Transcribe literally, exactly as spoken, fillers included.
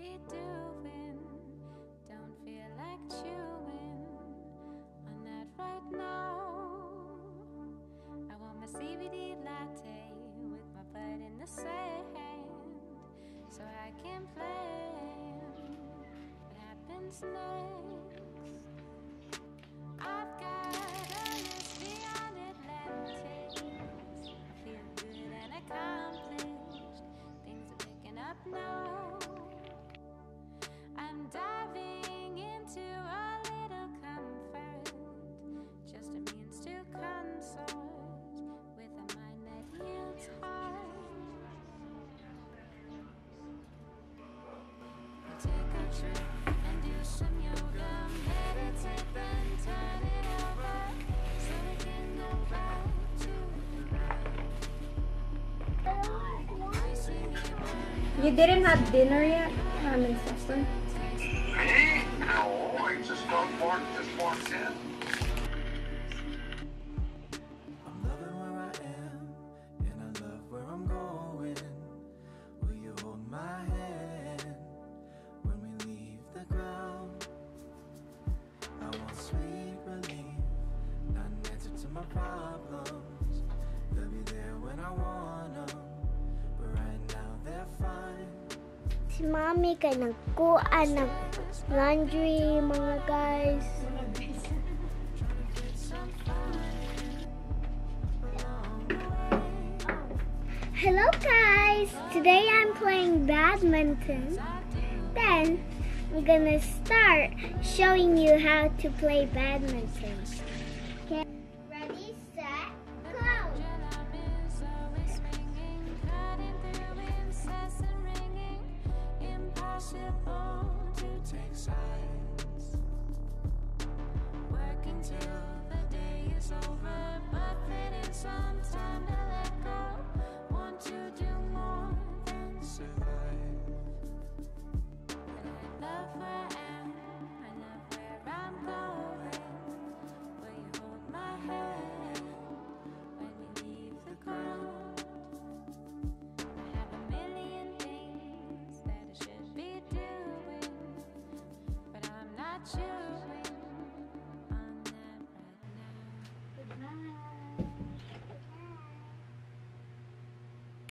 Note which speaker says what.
Speaker 1: be doing. Don't feel like chewing on that right now. I want my C B D latte with my butt in the sand, so I can plan what happens next. I've got a list beyond Atlantis. I feel good and accomplished. Things are picking up now. I'm diving into a little comfort, just a means to consort with a mind that yields hard. Take a trip and do some yoga, meditate, then turn it over, so we can go back to
Speaker 2: You didn't have dinner yet? Ramen supper?
Speaker 3: Me? No, I just got work, just walked in.
Speaker 4: I'm loving where I am, and I love where I'm going. Will you hold my hand when we leave the ground? I want sweet relief, not an answer to my problems. They'll be there when I want them, but right now they're fine.
Speaker 5: Si Mami kay nagkuan ng laundry, mga guys. Hello guys! Today I'm playing badminton. Then I'm gonna start showing you how to play badminton. Okay? Ready, set, go!
Speaker 1: Impossible to take sides. Working till the day is over, but then in some time to let go. Want to do more than survive. And I love where I am, I love where I'm going. Will you hold my hand when we leave the ground? I have a million things that I should be doing, but I'm not sure.